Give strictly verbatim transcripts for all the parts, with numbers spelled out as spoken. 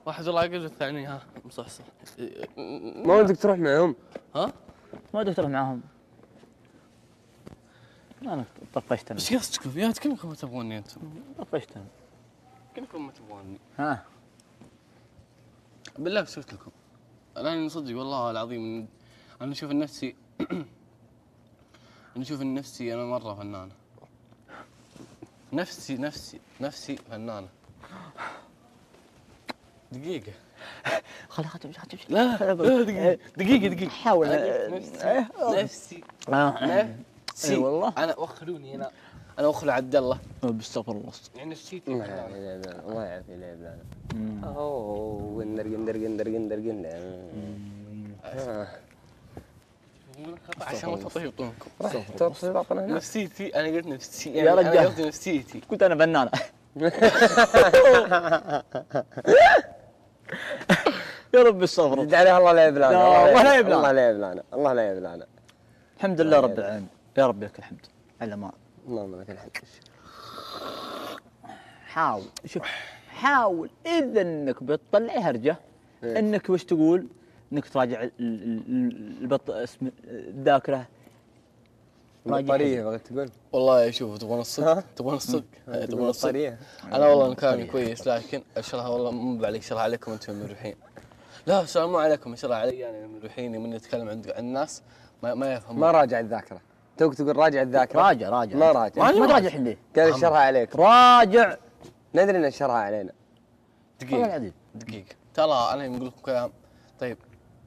واحد والله عقل والثاني ها مصحصح. ما ودك تروح معهم؟ ها؟ ما ودك تروح معاهم؟ انا طفشت انا. ايش قصدكم؟ يا كلكم ما تبغوني انتم. طفشت انا. كلكم ما تبغوني. ها؟ بالله قلت لكم. الان صدق والله العظيم انا اشوف نفسي انا اشوف نفسي انا مره فنانه. نفسي نفسي نفسي فنانه. دقيقة. خلي خلي تمشي خلي تمشي. لا لا دقيقة دقيقة دقيقة. حاول نفسي نفسي نفسي والله. أنا وخلوني أنا أنا وخلو عبد الله. بستغفر الله. يعني نفسيتي. الله يعافي الله يعافي العباد. اوه ندر قندر قندر قندر قندر. عشان ما تطيطونكم. راح تطيطون هنا. نفسيتي أنا قلت نفسي يا رجال. أنا قلت نفسيتي. قلت انا فنانة. يا رب الصبر. زد عليها الله لا يبلانا. الله لا يبلانا. الله لا يبلانا. الله لا يبلانا. الحمد لله رب العالمين. يا رب لك الحمد على ما. اللهم لك الحمد. حاول شوف حاول اذا انك بتطلع هرجه انك وش تقول؟ انك تراجع ال- ال- البط اسم الذاكره. البطارية بغيت تقول؟ والله شوف تبغون الصدق تبغون الصدق تبغون الصدق. البطارية. أنا والله كلامي كويس لكن أشرها والله مو بعليك أشرها عليكم أنتم المروحين. لا السلام مو عليكم أشرها علي أنا المروحين من نتكلم عند الناس ما ما يفهمون. ما راجع الذاكرة. توك تقول راجع الذاكرة. راجع راجع ما راجع. ما تراجع الحين ليه؟ قال الشرها عليك. راجع. ندري ان الشرها علينا. والله دقيقة العظيم. دقيقة ترى أنا بقول لكم كلام طيب.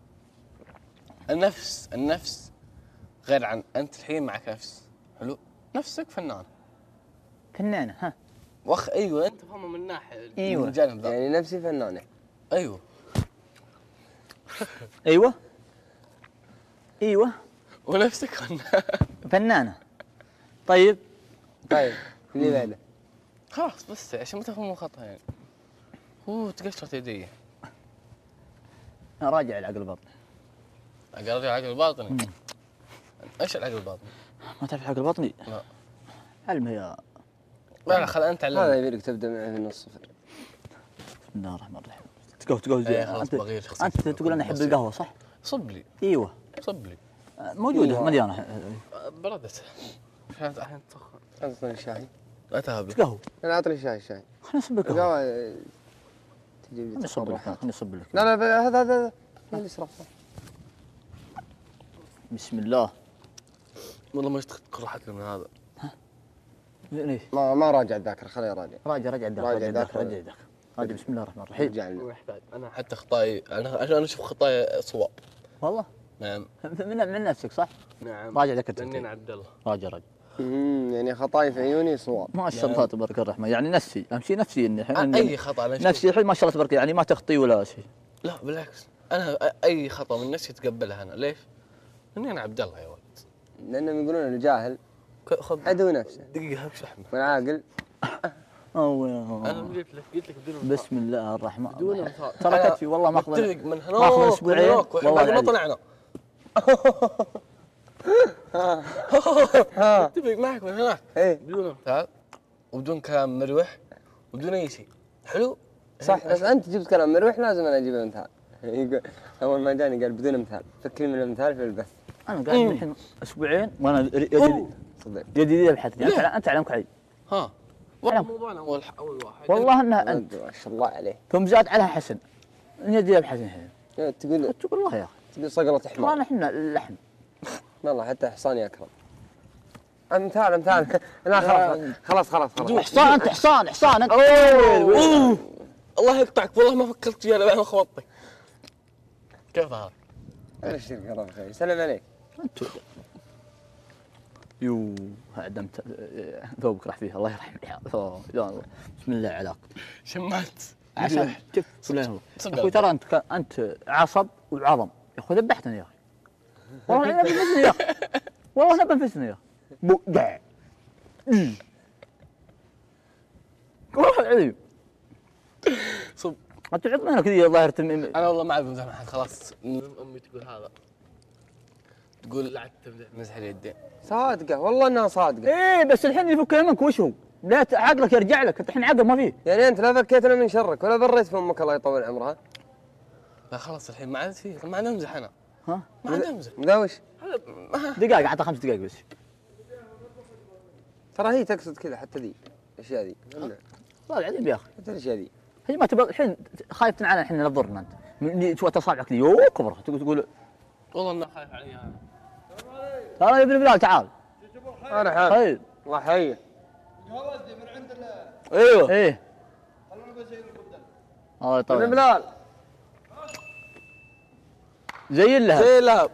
النفس النفس غير عن أنت الحين معك نفس حلو نفسك فنان فنانة ها. وخ أيوه أنت فاهمه من ناحية أيوة. من الجانب ذا. يعني نفسي فنانة. أيوه ايوه ايوه ونفسك فنان. فنانة. طيب طيب اللي بعده. خلاص بس عشان ما تفهمون خطأ يعني. هو تقشرت يدي. راجع العقل الباطني. عقل عقل الباطني. ايش العقل الباطني؟ ما تعرف العقل الباطني؟ لا. علمه يا. لا لا خل انت علمني. هذا يبيلك تبدا معه من الصفر. بسم الله الرحمن الرحيم. تقهوى تقهوى إيه خلاص انت بغير شخصيتي. انت تقول انا احب القهوة صح؟ صب لي ايوه صب لي. موجودة مليانة. بردت. عشان الحين تسخن. اعطني الشاي. لا تهب لي. قهوة. انا اعطني الشاي الشاي. خليني اصب لك قهوة. القهوة تجيب لي خليني اصب لك تصرفات. خليني اصب لك. لا لا هذا هذا اللي اسرف. بسم الله. والله ما اشتقت راحت من هذا. ليش؟ ما ما راجع الذاكرة خليه راجع. راجع راجع الداخل راجع راجع الداخل الداخل. راجع الداخل. راجع بسم الله الرحمن الرحيم. رجع هو لنا. يحتاج انا حتى خطاي انا عشان انا اشوف خطاي صواب. والله نعم من من نفسك صح؟ نعم. راجع ذاك لاني انا عبد الله. راجع راجع. امم يعني خطاي في عيوني صواب. ما شاء الله تبارك الرحمن يعني نفسي اهم شيء نفسي اني الحين اي خطا انا نفسي الحين ما شاء الله تبارك يعني ما تخطي ولا شيء. لا بالعكس انا اي خطا من نفسي اتقبلها انا ليش؟ لاني انا عبد الله يا ولد. لانهم يقولون الجاهل خذ عدو نفسه دقيقة هب شحمة. والعاقل اوه انا قلت لك قلت لك بدون بسم الله الرحمن بدون الرحيم. مثال. ترى أنا كتفي والله ماخذ متفق من هناك ماخذ اسبوعين والله والله ما العظيم. طلعنا. متفق معك من هناك. ايه بدون مثال وبدون كلام مروح وبدون اي شيء حلو. صح بس انت جبت كلام مروح لازم انا اجيب مثال. يقول اول ما جاني قال بدون مثال فكري من المثال في البث. انا قاعد الحين اسبوعين وانا يدي صدق يدي ذي ابحث انت انت علمك علي. ها والله موضوعنا اول اول واحد والله انها انت ما شاء الله عليه. ثم زاد عليها حسن يدي ابحث الحين. تقول تقول الله يا اخي تقول صقلة حمار. والله احنا اللحم. والله حتى حصاني اكرم. مثال مثال لا خلاص خلاص خلاص خلاص. حصان انت حصان حصان انت. اوه الله يقطعك والله ما فكرت فيها بعد ما خبطتك. كيف هذا؟ ايش القرف خير سلام عليك. انت يو عدمت ثوبك راح فيه الله يرحم الحال. بسم الله عليك. شمعت عشان شوف صدق. اخوي ترى انت ك- انت عصب وعظم يا اخوي ذبحتني يا اخي. والله انا بنفسني يا اخي. والله انا بنفسني يا اخي. بقع. والله العظيم. صب. انت عطنا كذا ظاهر تم. انا والله ما اعرف امزح مع حد خلاص. امي تقول هذا تقول لا عاد تمزح مزح اليدين. صادقة والله انها صادقة. ايه بس الحين يفك يمك وش هو؟ لا ت- عقلك يرجع لك، انت الحين عقل ما فيه. يعني انت لا فكيتنا من شرك ولا بريت في امك الله يطول عمرها. لا خلاص الحين ما عاد فيه، ما عاد امزح انا. ها؟ ما عاد امزح. مداوش. دقائق، اعطى خمس دقائق بس. ترى هي تقصد كذا حتى ذي الاشياء ذي. والله العظيم يا اخي، حتى الاشياء ذي. هي ما تبغى الحين خايف تنعلن الحين لا تضرنا انت. من- تشوف اصابعك لي يو كبر تقول تقول والله انه خايف علي انا. تعال يا ابن بلال تعال. انا حال. خير. الله يحييه. جوزي من عند ال ايوه. ايه خلونا بس البدل. الله ابن يطول. بلال. زي اللهب. زي اللهب.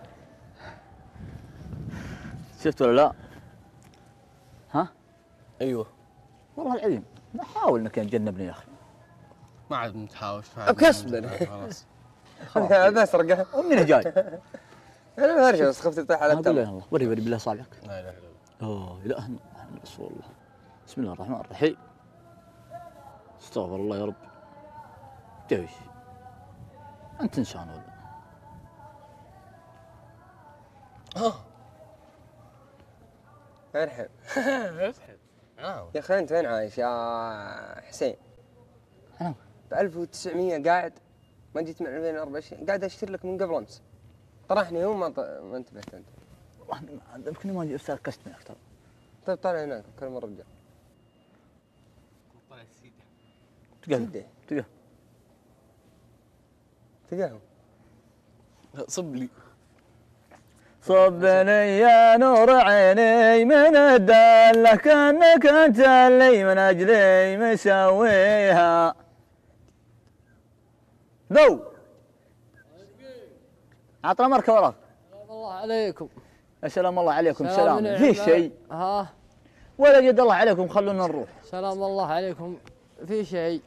شفت ولا لا؟ ها؟ ايوه والله العظيم نحاول انك نتجنبني يا اخي. ما عاد نتحاوش. ما عاد بكسبن. خلاص. هذا اسرقه. ومن جاي؟ انا ما ارجع بس خفت تطيح على اقول لا التمر. اله الا الله، وري وري بالله صابعك. لا اله الا الله. اوه اله الا رسول الله. بسم الله الرحمن الرحيم. استغفر الله يا رب. جوش انت انسان ولا؟ ها ارحب. اسحب. نعم. يا اخي انت وين عايش يا حسين؟ انا ب ألف وتسعمية قاعد، ما جيت من ألفين وأربعة وعشرين قاعد اشتري لك من قبل امس. طرحني هو ما ط... ما انتبهت انت. والله يمكن ما استاذ كشت منك ترى. طيب طالع هناك كلم الرجال. طلع السيده. تقهوى سيده. تقهوى. تقهوى. صب لي. صبني يا نور عيني من الدلة كأنك انت اللي من اجلي مسويها. ذو عطنا مركب وراك. سلام الله عليكم. السلام الله عليكم. سلام سلام. ونعمة. في شيء ها ولا جد الله عليكم خلونا نروح. سلام الله عليكم. في شيء.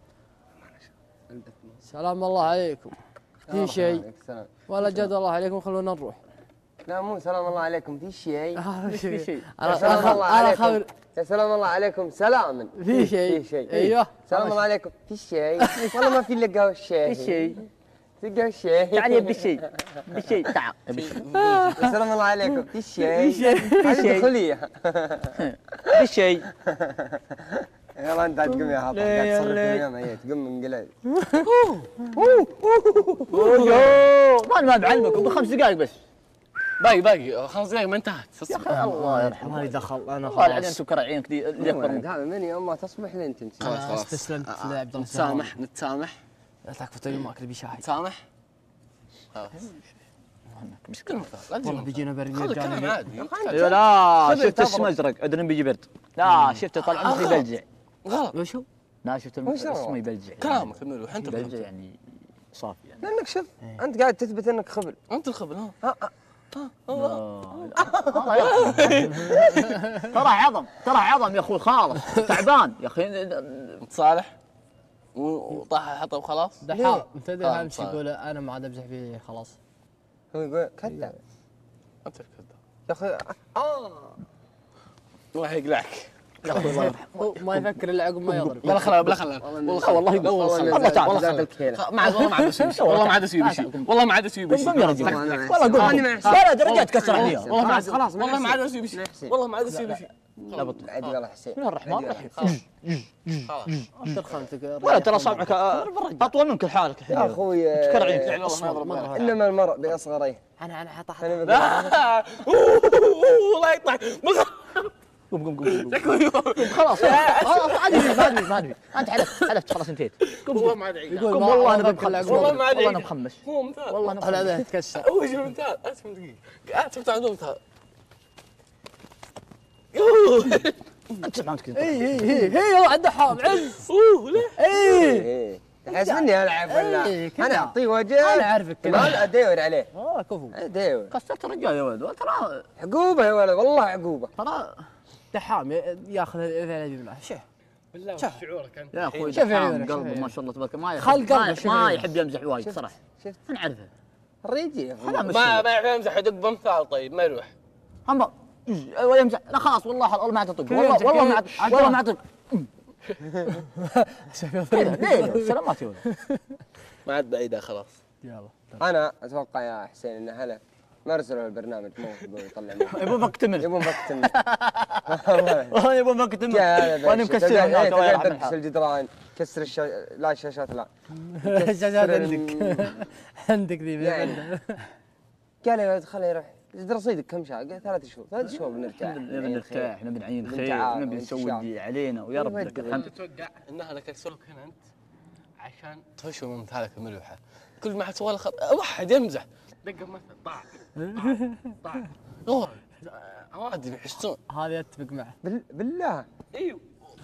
سلام الله عليكم. في شيء السلام. ولا جد الله عليكم خلونا نروح. لا مو سلام الله عليكم في شيء. في شيء. يا انا سلام الله انا عليكم. خبر يا سلام الله عليكم سلاما. في شيء. في شيء. ايوه سلام الله عليكم في شيء. والله ما في الا قهوه الشاي. في شيء. في قهوه الشاي. تعال يا بالشيء. بالشيء تعال. يا سلام الله عليكم في شيء. في هذه شيء. دخوليه. بالشيء. يلا انت تقوم يا حاطط ليه قاعد يا تصرف ليه؟ الدنيا معي تقوم من قليل. اوه ما ما بعلمكم بخمس دقائق بس. باقي باقي خمس دقائق ما انتهت. يا اخي الله يرحمه. مالي دخل انا والله العظيم خلاص. انتم كرعين كذي اللي اكبر منك. هذا من يوم ما تصبح لين تنتهي. خلاص خلاص خلاص. استسلمت آه، لعبد الله نتسامح نتسامح لا تكفى تبي ماكل بشاي. نتسامح. خلاص. مسكين. لا تجي والله بيجينا برد خذ الكلام رجال. عادي. ايوه لا خذ شفت التبرد. اسم ازرق ادري بيجي برد. لا شفته طلع مخي غلط. يبلجع. غلط. وشو؟ لا شفت وش هو؟ اسمه يبلجع. كلامك نروح انت يبلجع الخبل. يعني صافي يعني. لانك شوف انت قاعد تثبت انك خبل. انت الخبل ها. الله يرحمه. ترى عظم ترى عظم يا اخوي خالص تعبان يا اخي. متصالح وطاح حطه وخلاص. دحام تدري آه، امس صار. يقول انا ما عاد امزح فيه خلاص. هو يقول كذاب. انت الكذاب. يا اخي اه الله يقلعك. يا اخوي الله يرحمه. هو ما يفكر الا عقب ما يضرب. بلا خلا بلا خلا والله خلا. والله والله والله خلا. والله تعال والله تعال. الكيله. ما عاد والله ما عاد اسوي بشيء. والله ما عاد اسوي بشيء. والله ما عاد اسوي قم قم يا بشيء. رجال والله قم لا درجات تكسر عليها. والله ما عاد خلاص، خلاص، والله ما عاد اسوي نحسن. بشيء. والله ما عاد اسوي بشيء. لا بطل. عادي والله حسين. بسم الله الرحمن الرحيم. خلاص. خلاص. ترخمتك ولا ترى صابعك اطول منك لحالك الحين. يا اخوي كرعين. يعني والله ما يضرب ما بالك. يضرب. انما المرء باصغريه. انا انا حط انا بقول لا. والله يقطع. قم قم قم قم خلاص خلاص عادي ما ادري ما ادري انت حلفت حلفت خلاص انتهيت. قم والله قم ما عاد عيد. يقول قم ما والله انا أفكر بمخمس العقب. والله ما عاد والله انا عيد. مخمس هو مثال. والله انا على مخمس. ذا تكسر. هو شو مثال. اسمع دقيقة. قاعد تفتح عندهم مثال. انت سمعت كذا. اي اي اي هي هو عنده حام عز. اوه ليه؟ اي ايه تحس مني العب ولا إيه، كذا. انا اعطيه وجه انا اعرفك ما كذا. ادور عليه. اه كفو. ادور كسرت الرجال يا ولد ترى عقوبه يا ولد والله عقوبه. ترى دحام ياخذ العيب بالله شوف. بالله شوف. شعورك انت. يا اخوي شوف دحام عيونك، شوف قلبه ما عيونك. شاء الله تبارك ما يحب خل قلبه، ما- شوف ما عيونك. يحب يمزح وايد صراحه. شفت انا اعرفه الرجال هذا مش ما ما يعرف يمزح يدق بمثال طيب ما يروح. هم ويمزح لا خلاص والله والله ما عاد اطق كيف والله يمزح؟ والله ما عاد كيف؟ والله ما عاد اطق كذا ليه سلامات يا ولد. ما عاد بعيدة خلاص. يلا انا اتوقع يا حسين ان هلا ما رسلوا البرنامج مو يبون يطلعون يبون مكتمل يبون مكتمل والله والله يبون مكتمل يا وانا مكسر هناك الله يرحم تقدر الحال. الجدران كسر الشا... لا الشاشات لا الشاشات كسر عندك عندك ذي يعني. قال يا ولد خليه يروح رصيدك كم شهر؟ قال ثلاث شهور ثلاث شهور بنرتاح نبي نرتاح نبي نعين خير بنتعاف نبي نسوي ونتشاف. اللي علينا ويا رب أيوة لك يدري. الحمد. تتوقع انها لك تسولف هنا انت عشان تهش من امثالك الملوحه. كل ما حد سوى له خط واحد يمزح دقه مثل طاع طاع طاع عوادم يحسون. هذا اتفق معه. بال... بالله ايوه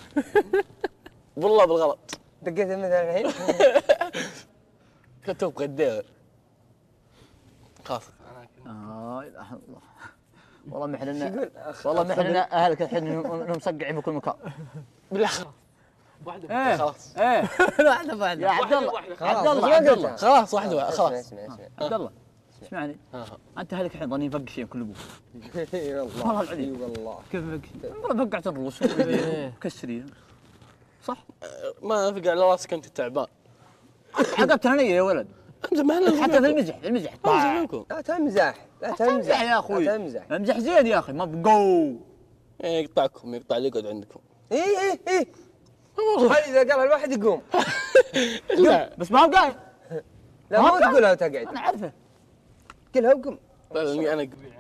والله بالغلط دقيت مثلا الحين كنت بغدير خلاص. اه لا إله إلا الله. والله ما احنا يقول أخ- والله ما أخ- احنا اهلك الحين انهم مصقعين في كل مكان. بالله خلاص واحده ايه خلاص ايه واحده واحده. يا عبد الله واحدة. خلاص، عبد الله ما عبد قلتها. الله خلاص واحده واحدة، اسمع خلاص. اسمع اسمع عبد الله اسمعني آه. انت اهلك الحين ظنين مفقشين كل ابوك. اي والله والله العظيم. اي والله كيف مقشي؟ والله فقعت الرؤوس واليدين مكسرين صح؟ ما فقع على راسك انت تعبان. عقبت انا يا ولد امزح ما لنا حتى في المزح في المزح امزح منكم. لا تمزح لا تمزح تمزح يا اخوي لا تمزح امزح زين يا اخي ما بقو إيه، يقطعكم يقطع اللي يقعد عندكم. اي اي اي هاي اذا قال الواحد يقوم لا بس ما هو قاعد لا ما مو قال. تقولها وتقعد انا عارفه قلها وقم لاني انا قبيع.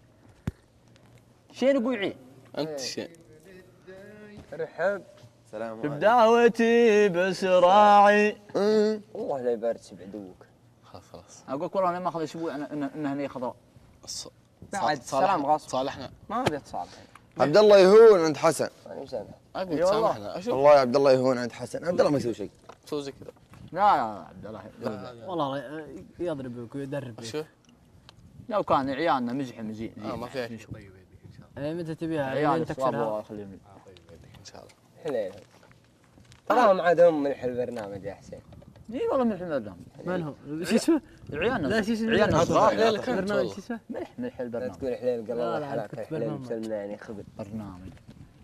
شين ابو عين انت شيء رحب السلام عليكم. بدعوتي بسراعي والله لا يبارس بعدوك خلاص خلاص اقول لك والله انا ماخذ اسبوع ان ان إن هنيه خضراء الص- بعد صالح- سلام غصب. صالحنا ما ابي اتصال عبد الله يهون عند حسن. انا مسامح ابي إي والله. تسامحنا اشوف والله يا عبد الله يهون عند حسن. عبد الله ما يسوي شيء. تسوي زي كذا. لا يا عبد الله والله يضربك ويدربك. اشوف لو كان عيالنا مزح مزين اه ما فيها شيء. طيب يديك ان شاء الله. إيه، متى تبيها؟ عيال متى الصواب تكسرها؟ الله يخليهم لي. آه، طيب يديك ان شاء الله. حليل تراهم عاد هم ملح البرنامج يا حسين اي والله ملح البرنامج من هو؟ شو اسمه؟ عيالنا لا شو اسمه؟ عيالنا صغار عيالك انت برنامج والله. شو اسمه؟ ملح ملح لا البرنامج تقول حليل قال لا، الله لا، حلاك كنت حليل برنامج. بسلمنا يعني خبل برنامج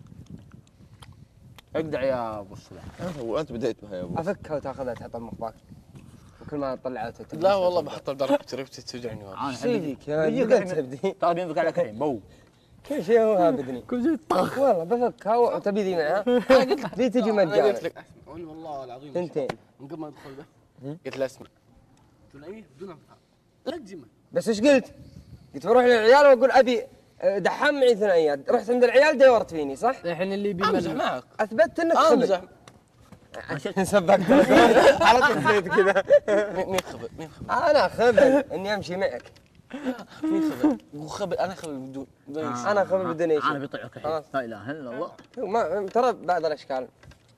اقدع يا ابو الصبح وانت بديت بها يا ابو. افكها وتاخذها تحطها بمخباك وكل ما تطلعها تتبع لا والله بحط درجتي ركبتي توجعني والله. انا ايش يجيك يا يجيك بدأت الحين. تبدي ترى بينفق عليك الحين بو كل شيء هو هابدني كل شيء طخ. والله بفكها وتبي ذي معها انا قلت لك ذي تجي انا قلت مجانا لك اسمع قول والله العظيم ثنتين من قبل ما ادخل به قلت له اسمع قلت له ايه بدون امثال لا تجمع. بس ايش قلت؟ قلت بروح للعيال واقول ابي آه، دحام معي ثنائيات رحت عند العيال دورت فيني صح؟ الحين اللي يبي امزح ملح. معك اثبتت انك خبل امزح. سبقت على طول زيت كذا مين مين خبل مين خبل انا خبل اني امشي معك مين خبل هو خبل انا خبل بدون بدون شيء. انا خبل بدون اي انا شيء بيطلعك الحين خلاص. لا اله الا الله ما ترى بعض الاشكال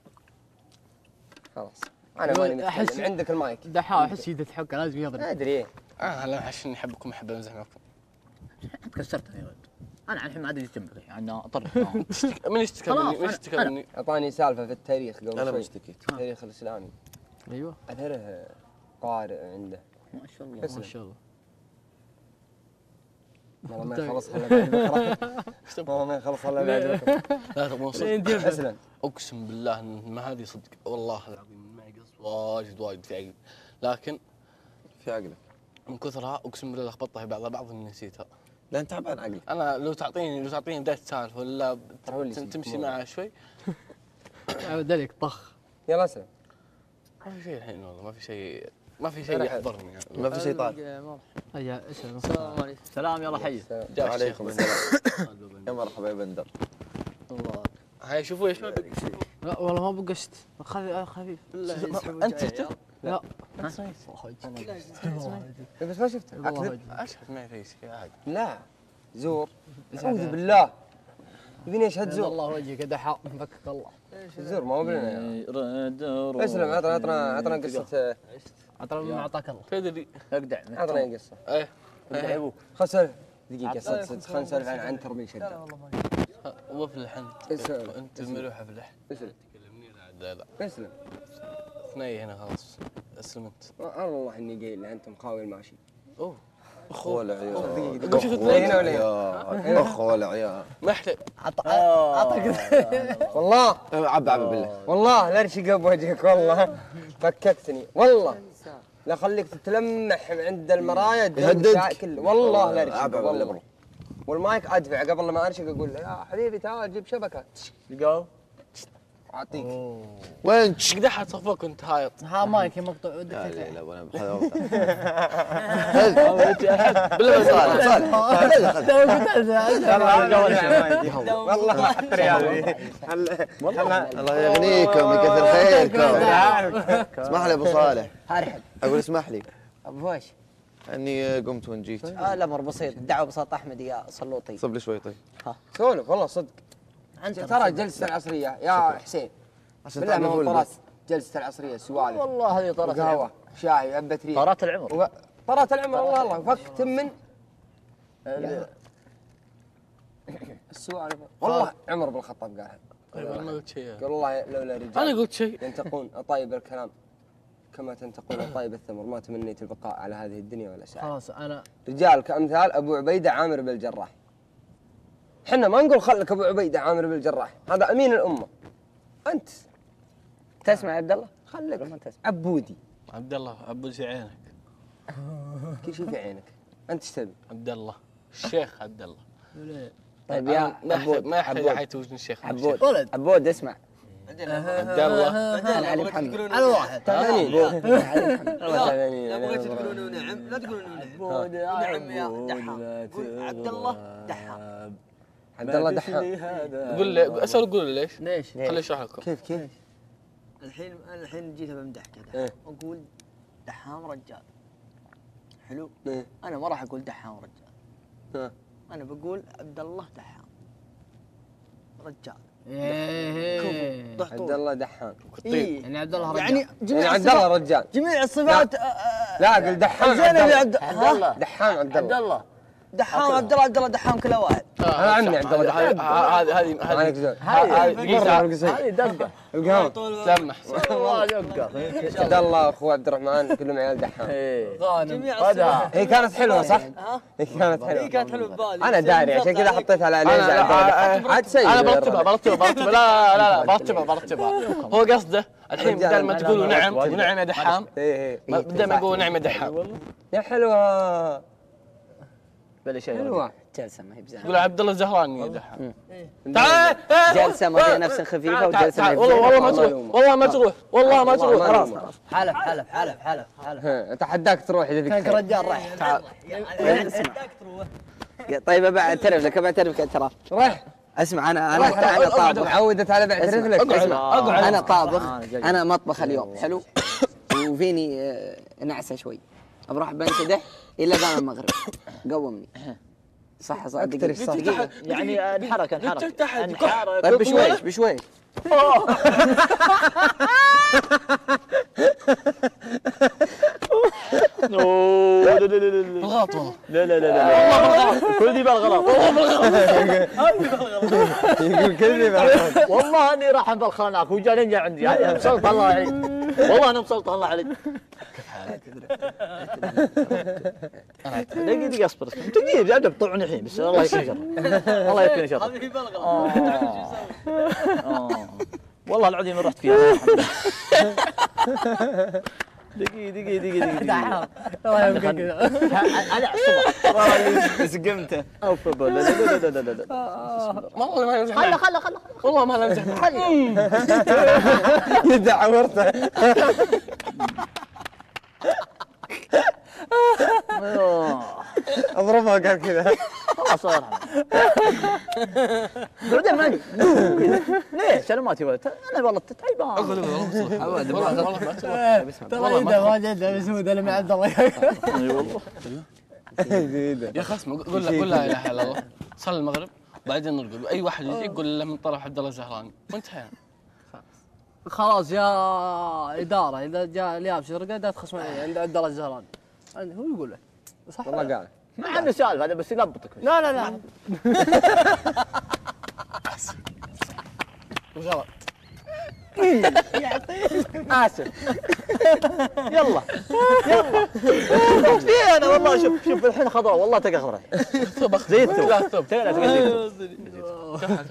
خلاص انا ماني أحس- متكلم عندك المايك دحاح احس يده تحك لازم يضرب. ادري اه لا عشان احبكم احب امزح معكم. انت كسرتني يا ولد انا الحين ما ادري ايش جنبك الحين انا اطر من يشتكى خلاص، مني من أنا- يشتكى أنا- مني اعطاني سالفه في التاريخ قبل انا ما شوي اشتكيت. التاريخ الاسلامي ايوه اثره قارئ عنده ما شاء الله بس ما شاء الله. والله ما يخلص الا بعد بكره والله ما يخلص الا بعد بكره لا تبغون صدق انت يبدأ. اسلم اقسم بالله ان ما هذه صدق والله العظيم معي قص واجد واجد في عقلي لكن في عقلك. من كثرها اقسم بالله لخبطتها بعض بعض اني نسيتها. لا انت تعبان عقلك. انا لو تعطيني لو تعطيني بدايه سالفه ولا ترى هو اللي تم- يسيب. تمشي معها شوي عود عليك طخ. يلا اسلم ما في شيء الحين والله ما في شيء ما في شيء رحل. يحضرني يعني. ما في شيء طال. هيا اسلم. السلام عليكم سلام يلا حي جاء وعليكم الشيخ السلام. يا مرحبا يا بندر. الله هاي شوفوا يا شباب لا والله ما بقشت. خفيف خفيف. انت شفته؟ لا بس ما شفته والله اكذب وجهي. اشهد ما في شيء عادي. لا زور اعوذ بالله يبيني اشهد زور الله وجهك يا دحاح فكك الله. زور ما هو بلنا يا اسلم عطنا عطنا عطنا قصه عطنا ما اعطاك الله. تدري اقدع عطنا قصه ايه اقدع ابوك خل نسولف دقيقه صدق صدق خلينا نسولف عن عن تربيه شده وفلح انت اسلم. انت ملوحه فلح اسلم تكلمني لا لا اسلم ثنيه هنا خلاص اسلم انت. والله اني قايل انتم خاوي الماشي اوه اخوة العيال. قول شو تقول هنا ولا هنا؟ اخوة العيال. ما يحتاج والله عب عب بالله. والله لا رشق بوجهك والله فككتني والله. لا خليك تتلمح عند المرايا يهددك. كله والله لا أبعد رشق ولا والله. برو. والمايك ادفع قبل ما ارشق اقول له يا حبيبي تعال جيب شبكه لقوا اعطيك. وين قدحها صفوك انت هايط. ها مايك مقطوع لا ودك لا لا ولا هذا وقت. بالله صالح صالح والله ما حط ريال. الله يغنيكم يكثر خيركم. اسمح لي ابو صالح. هرحب اقول اسمح لي ابو فوش. اني قمت وان جيت. آه الامر بسيط، الدعوه بساط احمد يا صلوطي. صب لي شوي طيب. سولف والله صدق. انت ترى جلسه العصريه يا حسين عشان بالله ما هو تعرفون طراس. جلسه العصريه سوالف والله هذه طارات العمر. قهوه شاي عبة ريق طارات العمر. و- طارات العمر والله الله فك من السوالف. والله عمر بن الخطاب قالها. طيب انا ما قلت شيء. قال والله لولا رجال انا قلت شيء. ينتقون أطايب الكلام كما تنتقون أطايب الثمر ما تمنيت البقاء على هذه الدنيا ولا ساعة. خلاص انا رجال كأمثال أبو عبيدة عامر بن الجراح. حنا ما نقول خلك أبو عبيدة عامر بن الجراح، هذا أمين الأمة. أنت تسمع يا عبد الله؟ خلك ما تسمع. عبودي عبد الله عبود عينك. كل شيء في عينك. أنت ايش تبي؟ عبد الله الشيخ عبد الله. طيب أنا يا ما عبود يحتاج ما يحتاج عبود احد يوزن الشيخ. عبود ولد. عبود اسمع. عبد الله. انا علي محمد. على واحد ثمانين علي محمد. ثمانين لا تبغى تقولون نعم لا تقولون نعم نعم يا دحام قول عبد الله دحام عبد الله دحام. قول لي اسال قول لي ليش؟ ليش؟ خليني اشرح لكم. كيف كيف؟ الحين الحين جيت بمدح كذا إيه. اقول دحام رجال حلو إيه. انا ما راح اقول دحام رجال ها. انا بقول عبد الله دحام رجال ايه ضح عبد طول الله دحام. إيه. يعني عبد الله رجال. يعني يعني جميع عبد الله الصفات رجال. جميع الصفات آه، آه، لا قل دحام زينب يا عبد عبد الله. الله دحام عبد عبد الله. الله دحام عبد الله عبد الله دحام كله واحد هذا عمي عبد الله هذه دحام. هذه هذه عليك هذه زين. هذه مرة القصير. هذه دقه القهوة. سمح. والله دقه. عبد الله اخو عبد الرحمن كلهم عيال دحام. ايه جميع خذها. الصفات هي كانت حلوه صح؟ ها هي كانت حلوه. هي كانت حلوه ببالي انا داري عشان كذا حطيتها على ليزا أنا- عبد الله دحام. عاد سيء. انا برتبها برتبها برتبها لا لا لا برتبها برتبها. هو قصده الحين رجال بدل ما أنا- تقولوا أنا نعم واجد. ونعم يا دحام ايه ايه ما- بدل ما يقولوا نعم يا دحام يا حلوه. بلا شيء. حلوه. جلسه ما هي بزين. يقول عبد الله الزهراني يا دحام. تعال جلسه ما فيها نفس خفيفه تعال وجلسه ما هي والله والله ما بزين. تروح والله ما تروح والله ما تروح خلاص خلاص. حلف حلف حلف حلف حلف ها، اتحداك تروح اذا فيك كانك خير. رجال رايح. تعال طيب ابى اعترف لك ابى اعترف اعتراف. راح اسمع انا انا انا طابخ. معودت على بعترف لك. اسمع اقعد. انا طابخ انا مطبخ اليوم حلو وفيني آه، نعسه شوي بروح بنسدح الى ذا المغرب قومني صح صح اكثر دقيقة. الصح. دقيقة. يعني انحرك انحرك تحت. انحرك. طيب بشويش بشويش أوه، لا لا لا لا بالغلط والله. لا لا لا لا كل دي بالغلط. يقول كذي بعد. والله اني راح انبلخ هناك وجاني جا عندي يعني مسلط الله عليك. والله انا مسلط الله عليك. دقيقة دقيقة اصبر اصبر دقيقة جاي بطلعني الحين بس الله يكفيني شر. الله يكفيني شر. هذه بلغه آه. والله العظيم رحت فيها. دقيقة دقيقة دقيقة دقيقة. الله يبقى كذا. انا احسبها. بس قمته اوف لا لا لا لا لا لا. والله ما نمزح خله معك. خله خله. والله ما نمزح معك. يدع عورته. اضربها قال كذا. خلاص الله يرحمه. بعدين ما ليش انا ما تبغى انا والله تعبان. والله والله ما تروح. ترى اذا ما جد مسعود انا مع عبد الله. اي والله. يا اخي اسمع قول لا قول لا اله الا الله صلي المغرب بعدين نرقد اي واحد يجي يقول له من طرف عبد الله الزهراني وانتهينا. خلاص يا اداره اذا جاء اليابس رقد لا تخصمون عند عبد الله الزهراني. هو يقول له صح والله قال. ما عنده سالفه هذا بس يلبطك. لا لا لا غلط. اسف. يلا يلا. في انا والله شوف شوف الحين خضراء والله تلقى خضراء. زي الثوب. لا ثوب. تلقى زي الثوب. كيف حالك يا محمد؟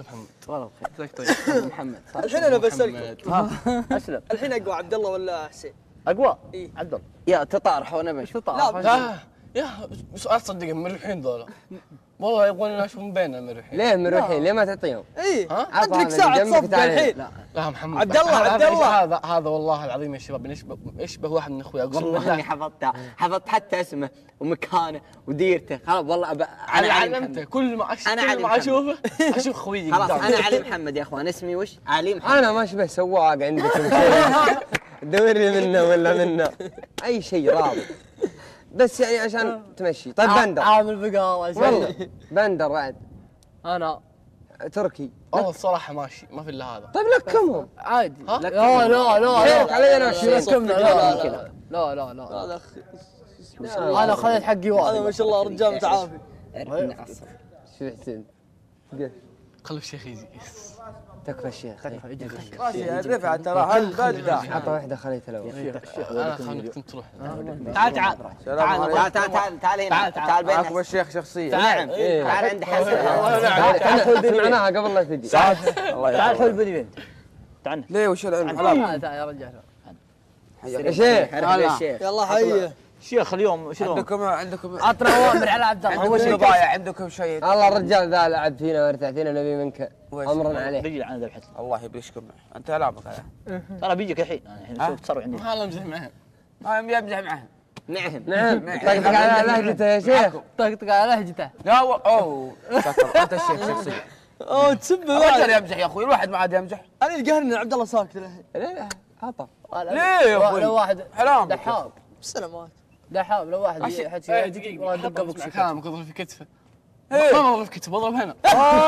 والله بخير. محمد الحين انا بسالكم اسلم. الحين اقوى عبد الله ولا حسين؟ اقوى إيه. عبد الله. يا تطارح وانا بشوف. تطلع لا يا سؤال صدق مريحين ذولا والله يبغون اشوفهم بيننا مريحين. ليه مروحين؟ ليه ما تعطيهم؟ اي ها؟ انت لك ساعه تصفق الحين. لا محمد عبد الله، هذا- عبد هذا- الله. هذا هذا والله العظيم يا شباب يشبه يشبه واحد من اخويا اقسم والله اني بالله. حفظتها، حفظت حتى اسمه ومكانه وديرته. خلاص والله أب... انا انا علي علمته محمد. كل ما أش... أنا كل علي ما محمد. اشوفه اشوف خويي خلاص قدامي. انا علي محمد يا اخوان. اسمي وش؟ علي محمد. انا ما اشبه سواق عندكم شيء تدور لي منه ولا منه اي شيء راضي بس يعني عشان تمشي. طيب بندر عامل بقاوة والله بندر بعد انا تركي. والله الصراحه ماشي ما في الا هذا. طيب لكمهم عادي. ها؟ لا لا لا حيلك لا علي انا وحسين. لكمنا لا لا لا لا لا هذا انا خذيت حقي هذا واحد. ما شاء الله رجال متعافي. نعصب. شو حسين؟ خلوا الشيخ يجي. تكفى الشيخ. الرفعه ترى هل بدا عطى واحده خليته الاول. انا خليك انت تروح. تعال تعال تعال تعال تعال تعال هنا تعال بيننا. معكم الشيخ شخصيا. نعم تعال عند حسن. تعال حول بيني معناها قبل لا تجي. تعال حول بني بنت. تعال. ليه وش العلم؟ تعال يا رجال. يا شيخ يا شيخ. يلا حيه. شيخ اليوم شلون؟ عندكم عندكم عطنا اوامر على عبد الله. عندكم شيء ضايع عندكم شيء. الله الرجال ذا لعب فينا وارتاح فينا نبي منك امرا عليه. رجل عن ذبحت. الله يبلشكم انت العابك هذا. ترى بيجيك الحين الحين شوف تصرف عندي. ما امزح معهم. ما يمزح معهم. نعم نعم طقطق على لهجته يا شيخ. طقطق على لهجته. لا و... اوه شكر انت الشيخ شخصيا. اوه تسب الرجال يمزح يا اخوي الواحد ما عاد يمزح. انا يقهرني عبد الله ساكت الحين. لا عطى. ليه يا اخوي؟ لو واحد حرام دحاب سلامات. دحاب لو واحد ايه يحكي دقيقه والله حط دقه مع بوكس. كلامك اضرب في كتفه. ما اضرب في كتفه اضرب هنا.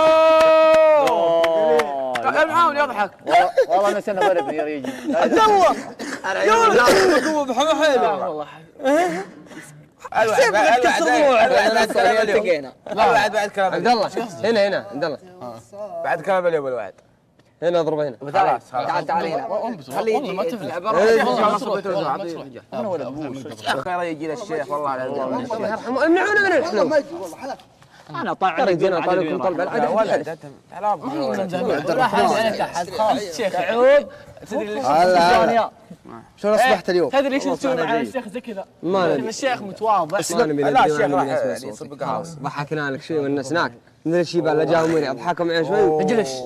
المعاون يضحك. والله نسينا ضرب يجي. عبد الله يا ولد قوه بحما حيله. والله الواحد بعد بعد كلام اليوم. التقينا. الواحد بعد كلام عبد الله هنا هنا عبد الله بعد كلام اليوم الواحد. هنا اضربه هنا. خلاص تعال تعال هنا. خليه والله ما يجي تفلح. العبارة. والله ما تروح والله ما تروح. انا ولد ابوي. خير يجي للشيخ والله العظيم. الله يرحمه امنعونا من الحلم. ما يجي والله حلال. انا طالع ترى يجينا طالبكم طلب لا العدد. ولد انت حرام. راح عليك احد خلاص. الشيخ عود تدري ليش هلا شلون اصبحت اليوم؟ تدري ليش يسوون على الشيخ زي كذا؟ ما لأن ندري. الشيخ متواضع. ما نبي لا الشيخ ندري راح ولا نبي يعني نسمع يصب صوتك. قهوه. ضحكنا لك شوي والنسناك من الشيبان اللي جاهم وين ضحكوا معي شوي. اجلس.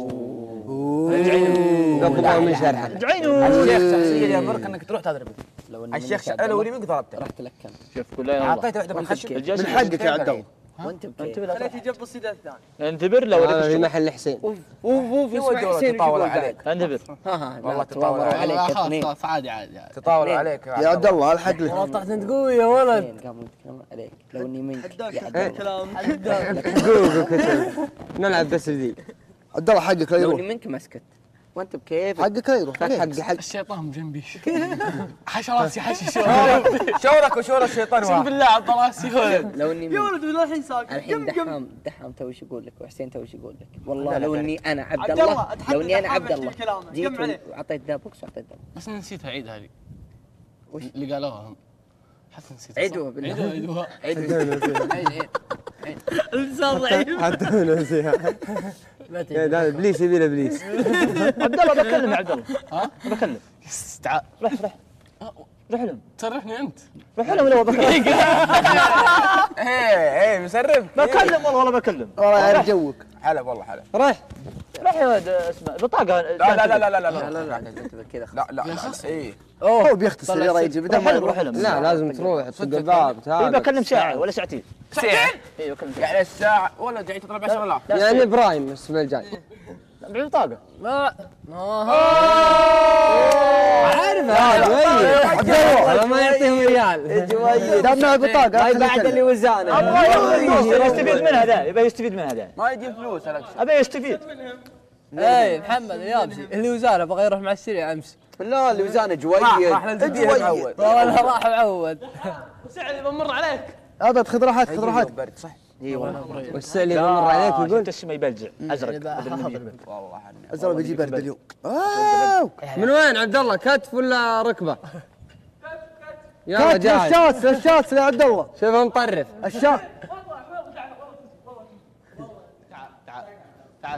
قبضوا من شرحه. ادعينه. الشيخ شخصيا يامرك انك تروح تضرب. الشيخ لو ولي منك ضربته. رحت لكم. شوف كل يوم اعطيته واحده بالخشب. الجيش حقك يا عبد الله. وانت بكيف؟ خليك يجيب الصيدة الثاني. انتبر لو هذا في ولك محل حسين. اوف اوف اسمع حسين تطاول يقول عليك. بعد. انتبر. ها ها والله لا تطاول تطاول عليك. عليك خلاص اثنين. خلاص عادي عادي عادي. تطاول عليك يا عبد الله الحق لك. والله طحت انت قوي يا ولد. اثنين قاموا يتكلمون عليك لو اني منك حداك يا عبد الله. الكلام. قول كتب نلعب بس ذي. عبد الله حقك لا لو يروح. اني منك ما اسكت. وانت بكيف؟ حقك لا يروح. حق حق حق. الشيطان جنبي. حش راسي حش شورك وشور الشيطان اقسم واحد. بالله عض راسي ولد. لو اني يا منك. ولد والحين ساكت. الحين قم قم. دحام دحام تو ايش يقول لك وحسين تو ايش يقول لك والله لا لو لا اني انا عبد عبد الله الله، أتحدى لو اني انا دحام عبد يحكي الله كلامه. جيت قم عليه. وعطيت ذا بوكس وعطيت ذا بس نسيت اعيد هذه. وش؟ اللي قالوها هم. حتى نسيت. عيدوها بالله. عيدوها عيدوها. عيد عيد عيد. الانسان ضعيف. حتى نسيها. يا هذا ابليس يبي له ابليس. عبد الله بكلم يا عبد الله. ها بكلم. يس، تعال روح روح روح لهم. تصرفني انت. روح لهم لو بكلم. ايه ايه مسرف. بكلم والله والله بكلم. والله يا جوك. حلا والله حلا. رايح. روح يا ولد اسمع بطاقه. لا لا لا لا لا لا لا لا لا انت كذا لا لا لا ايه اوه هو بيختصر يلا يجي بدل روح ما لهم روح يروح. لهم. لا لازم تروح تطق الباب إيه تعال. بكلم ساعه ولا ساعتين. ساعتين اي بكلم ساعه. يعني الساعة ولا جاي تضرب عشرة آلاف. يعني ابراهيم الاسبوع الجاي. بطاقه. ما عارف هذا ما يعطيهم ريال. دمنا بطاقة. بعد اللي وزانه. يبغى يستفيد منها ذا يبغى يستفيد منها ذا. ما يجيب فلوس هذاك. ابي يستفيد. اي محمد اليابسي اللي وزاره بغى يروح مع السريع امس. لا اللي وزانه جويد. راح ننزل بيه معود. والله راح معود. سعد بمر عليك. ابد خذ راحتك خذ راحتك. برد صح. اي والله. والسعلي بمر عليك يقول تسمى يبلجع ازرق. والله ازرق بيجي برد اليوم. من وين عبد الله كتف ولا ركبه؟ يلا جاهز. الشاس الشاس يا عبد الله. شوف مطرف. الشاس. تعال تعال تعال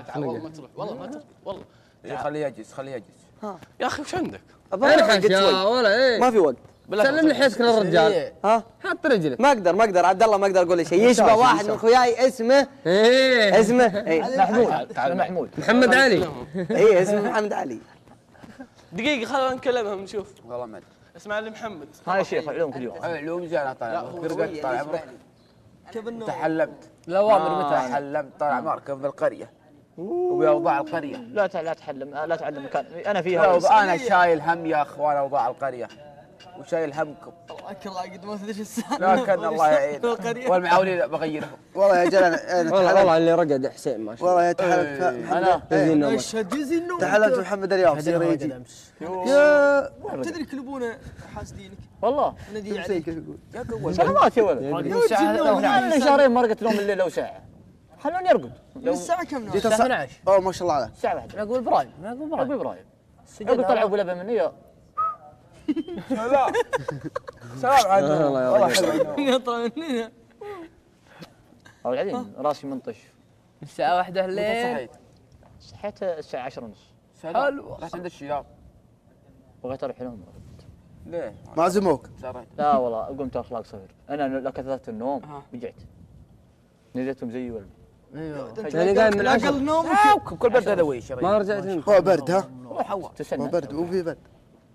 تعال والله ما تروح والله ما تروح والله خليه يجلس خليه يجلس. يا اخي وش عندك؟ انا خايف يا ولا ايه ما في وقت. سلم لي حياتك للرجال. ها حط رجلك. ما اقدر ما اقدر عبد الله ما اقدر اقول شيء. يشبه واحد من اخوياي اسمه ايه اسمه ايه محمود. تعال محمود. محمد علي. ايه اسمه محمد علي. دقيقة خلينا نكلمهم نشوف. والله ما ادري. اسمع لي محمد. هاي شيخ علوم كل يوم. علوم زين طالع قرقت طالع عمرك. كيف انه تحلمت. الاوامر متى؟ تحلمت طالع مركب بالقريه وبأوضاع القريه. لا ت- لا تحلم لا تعلم مكان انا لا، فيها. انا شايل هم يا اخوان اوضاع القريه وشايل همكم. اكل قد ما تدري ايش السالفه. لكن الله يعين والمعاولين بغيرهم. والله يا جلال انا والله تحلمت والله اللي رقد حسين ما شاء الله. والله تحلمت انا الله. ايش جزي النوم. تحلمت محمد اليوم يصير يجي يا تدري كلبونه حاسدينك. والله ندي عليك. يا قوة سلامات يا ولد. من انا شهرين ما رقدت نوم الليل لو ساعه. خلوني ارقد. لو الساعه كم نوم؟ جيت اثنا عشر. اوه ما شاء الله عليه. ساعه واحده. معقول ابراهيم معقول ابو ابراهيم. ابراهيم. يقول طلعوا بلبن مني يا سلام سلام عنه والله حلو. يطلع مننا. او العظيم راسي منطش. الساعة واحدة متى الليل. صحيت؟ صحيت الساعه عشرة ونص. حلو. رحت عند الشياب. بغيت اروح لهم. ليه؟ ما عزموك. سريت. لا والله قمت اخلاق صغير. انا لو كثرت النوم أها. رجعت. نزلتهم زي ولد. ايوه. يعني قايم من لا عشرة اقل نومك. كل برد هذا ويش ما رجعت انت. هو برد ها؟ روح هوا. هو تستنى. برد مو في برد.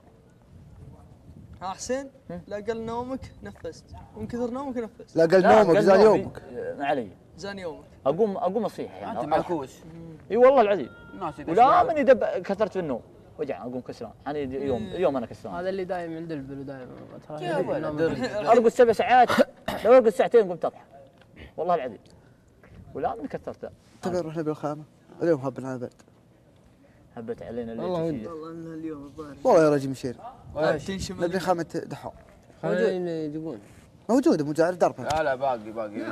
ها حسين لا اقل نومك نفست ومن كثر نومك نفست. لا قل لا، نومك قل زاد نومي. يومك. آه، ما علي. زان يومك. اقوم اقوم اصيح يعني. انت أ- معكوس. اي والله العظيم. الناس إذا ولا شباب. من يدب كثرت بالنوم. وجع اقوم كسران. انا يوم يوم انا كسران. هذا اللي دايم عند البلو دايم. يا ولد. ارقد سبع ساعات لو ارقد ساعتين قمت اضحك. والله العظيم. ولا من كثرت. طيب نروح نبي الخامه. اليوم هبنا على البرد. هبت علينا والله الليل ودي. تشيل. والله ان اليوم الظاهر والله يا رجل مشير. تنشم نبي خامه دحوم. خلينا يجيبون. موجوده موجوده على الدرب. لا لا باقي باقي.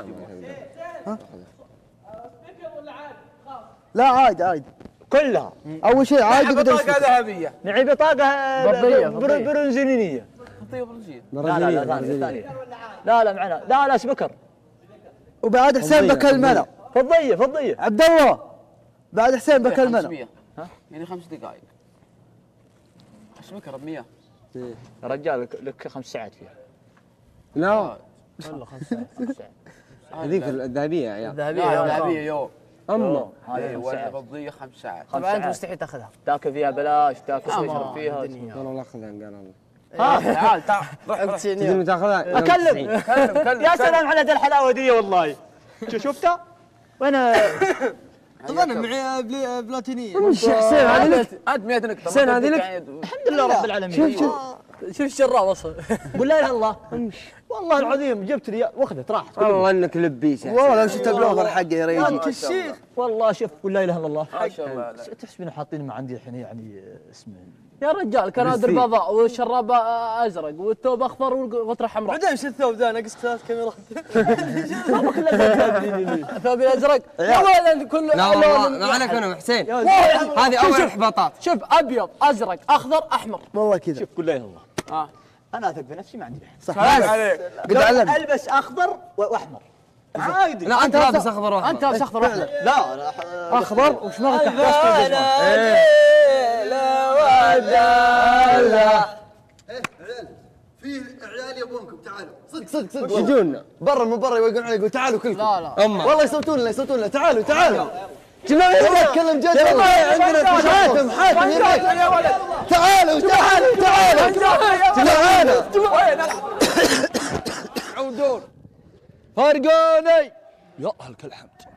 لا عادي عادي. كلها. اول شيء عادي بدل بطاقة ذهبية. نعي بطاقه فضية، بر- فضية. برونزينيه. خطية برزيل. لا لا لا ثانية ثانية. لا لا معنا لا لا سبكر. وبعد حسين بكلمنا. فضيه فضيه. عبد الله بعد حسين بكلمنا. خمسمية. يعني خمس دقائق. اسمك مية. يا رجال لك- لك خمس ساعات فيها. لا والله خمس ساعات. خمس ساعات. هذيك الذهبيه يا عيال. ذهبية لا يوم ذهبية خام. يوم. اما هذه اي خمس ولا ساعات. فضية خمس ساعات. خمس طبعا انت ساعات. مستحيل تاخذها. تاكل فيها بلاش تاكل أما تشرب فيها. الدنيا. قالوا لا خذها قال الله. تعال تعال روح روح. تدري متى تاخذها؟ اكلم كلم كلم. يا سلام على ذا الحلاوه دي والله. شو شفتها؟ وانا طب انا معي بلي- بلاتينيه. وش حسين هذه لك؟ انت مية نقطة. حسين هذه لك؟ الحمد لله رب العالمين. شوف شوف شوف الشراب وصل. قول لا اله الا الله. والله العظيم جبت لي واخذت راحت. والله انك لبيس يا والله لو شفت بلوفر حقه يا ريجي. مالك الشيخ. والله شوف قول لا اله الا الله. ما شاء الله. تحسبين حاطين ما عندي الحين يعني اسمه يا رجال كان ادر بيضاء والشراب ازرق والثوب اخضر والغتره حمراء. بعدين شو الثوب ذا ناقص ثلاث كاميرات. الثوب الازرق يا ولد كل لا والله لون- ما عليك انا وحسين. والله. هذه شوف- اول شوف- احباطات. شوف ابيض ازرق اخضر احمر. والله كذا. شوف قول لا اله الا الله. اه انا اثق بنفسي ما عندي بحث. صح عليك. قد علمني. البس اخضر واحمر عادي. لا انت لابس اخضر واحمر. انت لابس اخضر واحمر. لا انا اخضر وش ما لا في عيال يبونكم تعالوا صدق صدق صدق يجونا برا من برا يوقعون عليك وتعالوا كلكم. لا لا اما والله يصوتون لنا يصوتون لنا تعالوا تعالوا. والله اتكلم جد والله عندنا حاتم حاتم يا ولد. تعالوا تعالوا تعالوا تعالوا فرقوني يا اهل الحمد.